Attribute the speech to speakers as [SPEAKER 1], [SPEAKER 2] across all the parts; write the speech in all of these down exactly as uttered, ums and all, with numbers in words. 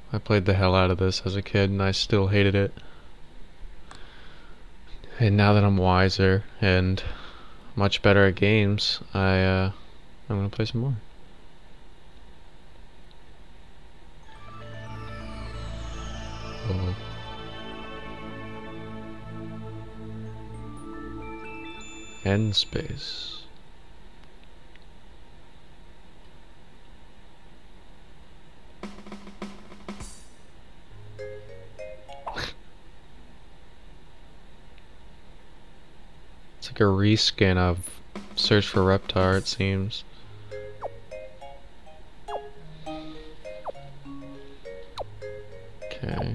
[SPEAKER 1] I played the hell out of this as a kid and I still hated it. And now that I'm wiser and much better at games, I, uh, I'm gonna play some more. Oh. End space. It's like a reskin of Search for Reptar, it seems. Okay.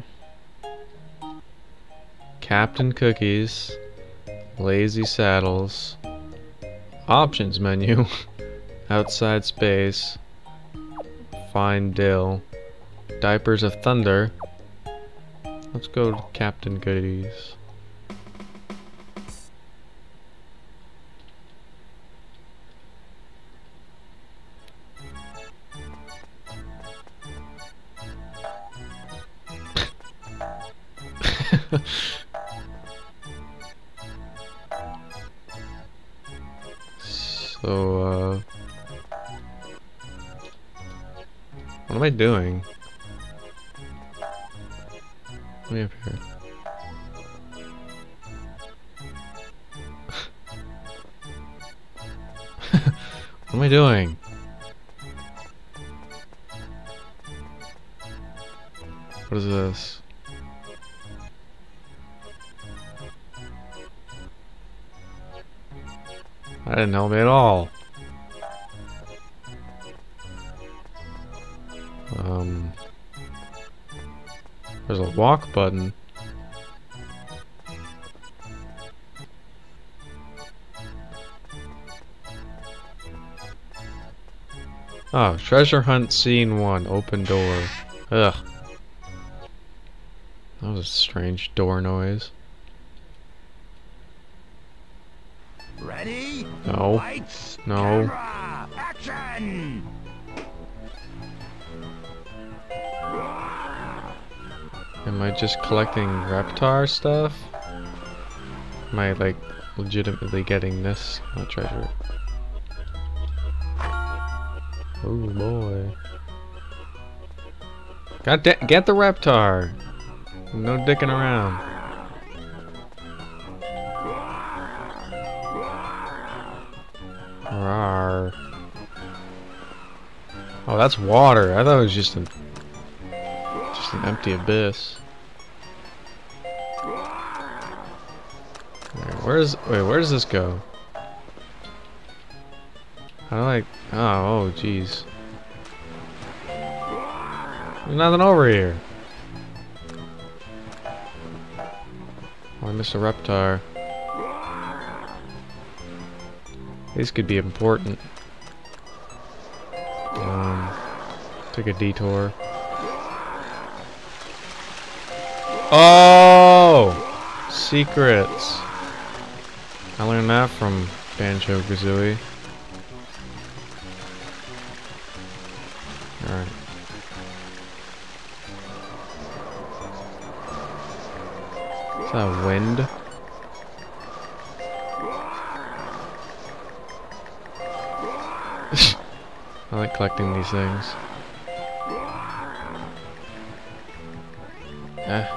[SPEAKER 1] Captain Cookies. Lazy Saddles. Options menu. Outside Space. Find Dill. Diapers of Thunder. Let's go to Captain Goodies. So, uh... what am I doing? Let me up here. What am I doing? What is this? That didn't help me at all. Um, there's a walk button. Oh, treasure hunt scene one, open door. Ugh. That was a strange door noise.
[SPEAKER 2] Ready?
[SPEAKER 1] No.
[SPEAKER 2] Lights,
[SPEAKER 1] No.
[SPEAKER 2] camera, action!
[SPEAKER 1] Am I just collecting Reptar stuff? Am I like legitimately getting this uh, treasure? Oh boy. God da- get the Reptar! No dicking around. Rawr. Oh, that's water. I thought it was just an just an empty abyss. Alright, where's wait, where does this go? How do I oh oh jeez. There's nothing over here. Oh, I missed a Reptar. These could be important. Um, take a detour. Oh! Secrets. I learned that from Banjo-Kazooie. Alright. Is that wind? I like collecting these things. Eh.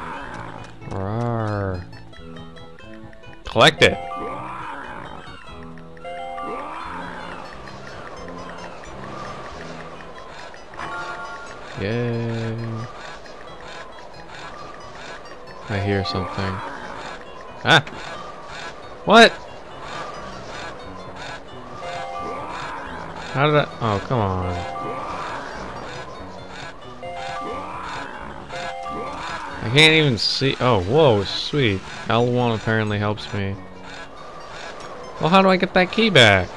[SPEAKER 1] Rawr. Collect it! Yay. I hear something. Ah! What? How did I? Oh, come on. I can't even see. Oh, whoa, sweet. L one apparently helps me. Well, how do I get that key back?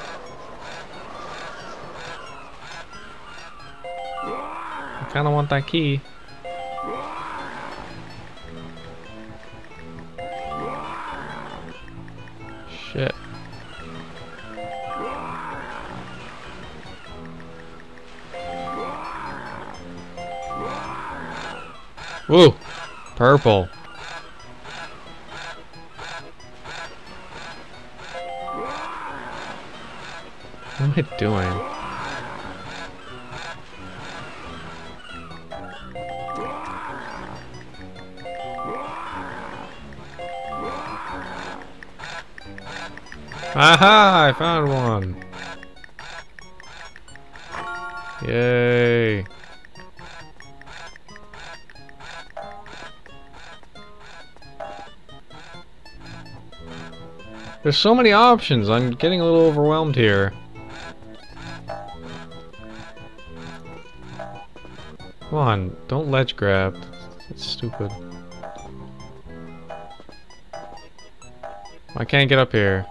[SPEAKER 1] I kind of want that key. Shit. Woo! Purple. What am I doing? Aha! I found one! Yay! There's so many options, I'm getting a little overwhelmed here. Come on, don't ledge grab. That's stupid. I can't get up here.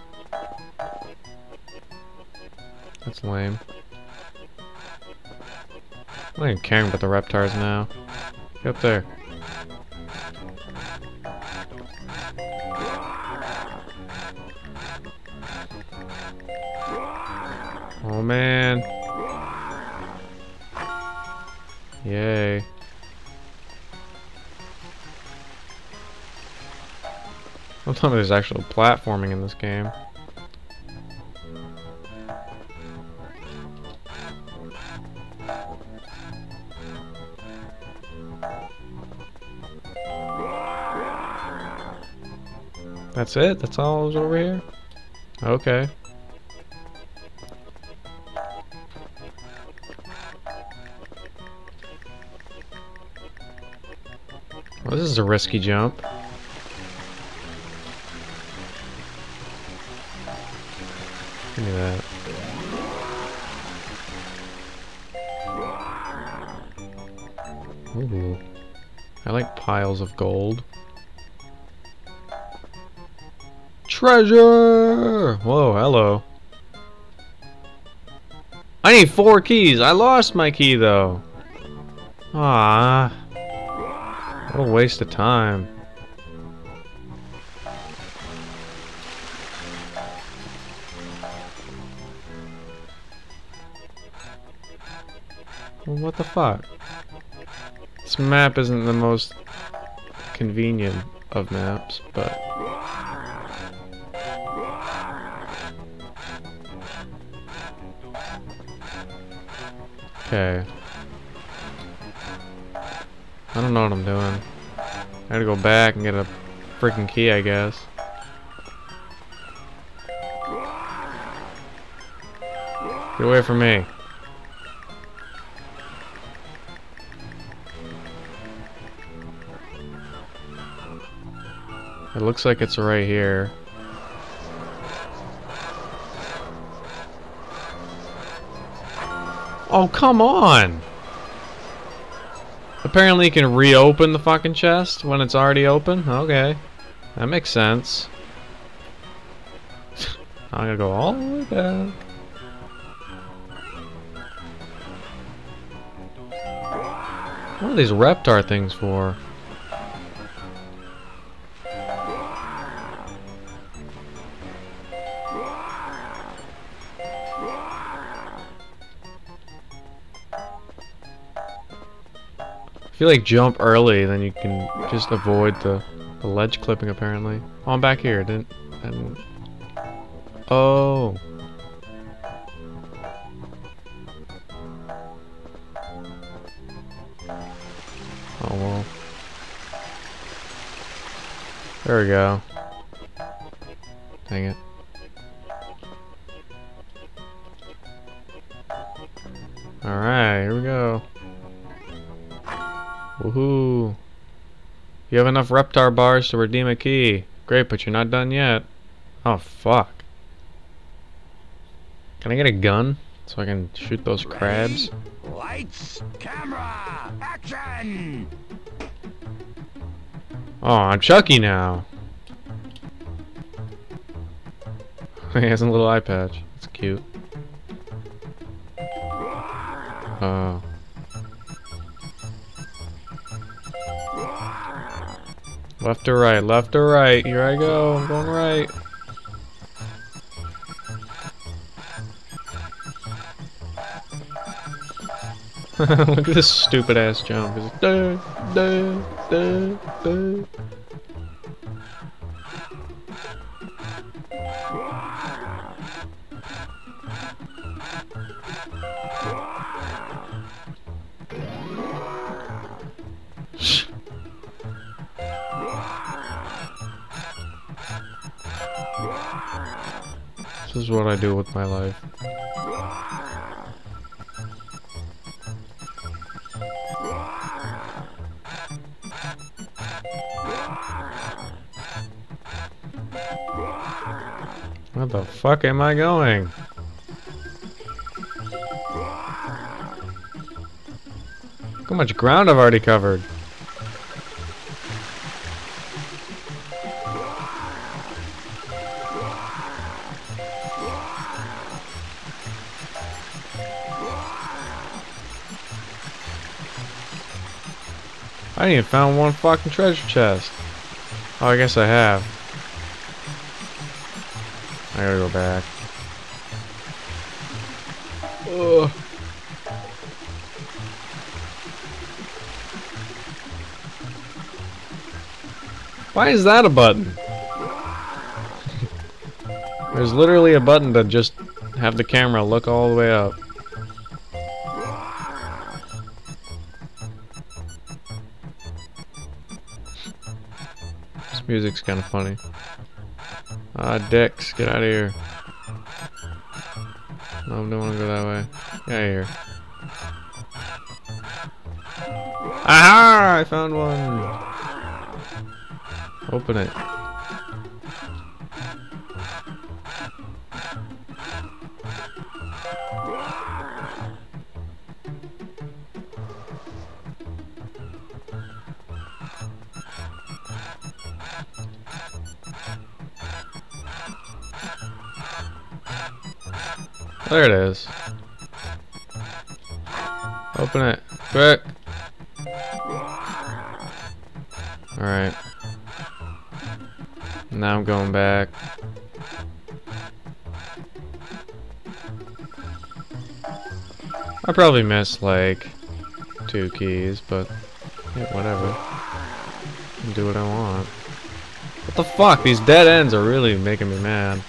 [SPEAKER 1] That's lame. I'm not even caring about the reptars now. Get up there. Oh man. Yay. Don't tell me there's actual platforming in this game. That's it? That's all that was over here? Okay. Well, this is a risky jump. Give me that. Ooh. I like piles of gold. Treasure! Whoa, hello. I need four keys. I lost my key though. Ah. What a waste of time. Well, what the fuck? This map isn't the most convenient of maps, but... Okay. I don't know what I'm doing. I gotta go back and get a freaking key, I guess. Get away from me. It looks like it's right here. Oh, come on! Apparently you can reopen the fucking chest when it's already open? Okay. That makes sense. I'm gonna go all the way back. What are these reptar things for? If you like jump early, then you can just avoid the, the ledge clipping apparently. Oh, I'm back here. Didn't, I didn't. Oh. Oh well. There we go. Dang it. Alright, here we go. Woohoo! You have enough reptar bars to redeem a key. Great, but you're not done yet. Oh, fuck. Can I get a gun so I can shoot those crabs?
[SPEAKER 2] Ready? Lights, camera, action!
[SPEAKER 1] Oh, I'm Chucky now. He has a little eye patch. It's cute. Oh. Left or right, left or right. Here I go. I'm going right. Look at this stupid ass jump. It's like, duh, duh, duh, duh. This is what I do with my life. Where the fuck am I going? Look how much ground I've already covered. I ain't even found one fucking treasure chest. Oh, I guess I have. I gotta go back. Ugh. Why is that a button? There's literally a button to just have the camera look all the way up. This music's kind of funny. Ah, dicks, get out of here. No, I don't want to go that way. Get out of here. Aha! I found one! Open it. There it is. Open it. Quick. Alright. Now I'm going back. I probably missed like two keys, but yeah, whatever. I can do what I want. What the fuck? These dead ends are really making me mad.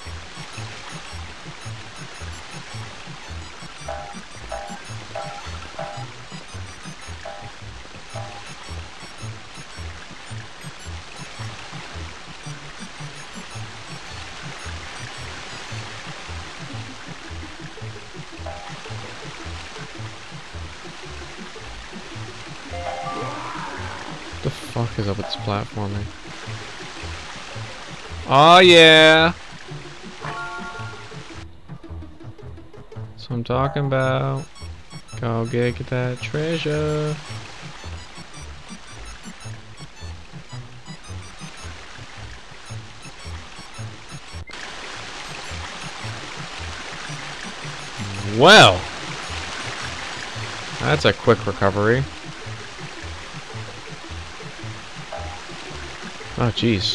[SPEAKER 1] What the fuck is up with this platforming? Oh yeah! That's what I'm talking about. Go get, get that treasure. Well! That's a quick recovery. Oh, jeez.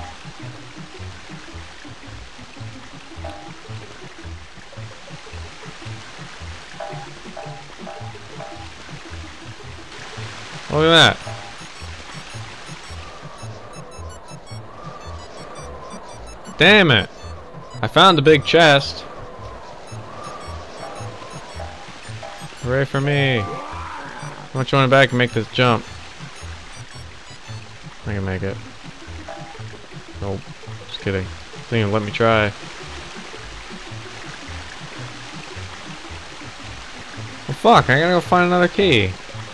[SPEAKER 1] Look at that. Damn it. I found the big chest. Hooray for me. How much you want it back and make this jump? I can make it. Nope. Just kidding. Didn't even let me try. Well, fuck. I gotta go find another key.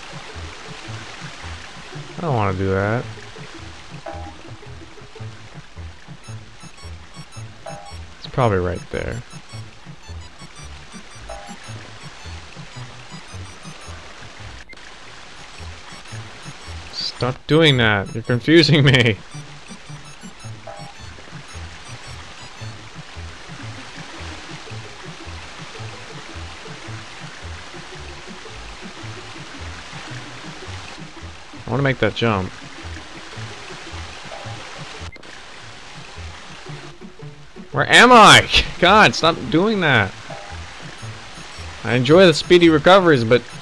[SPEAKER 1] I don't want to do that. It's probably right there. Stop doing that. You're confusing me. I want to make that jump. Where am I? God, stop doing that. I enjoy the speedy recoveries, but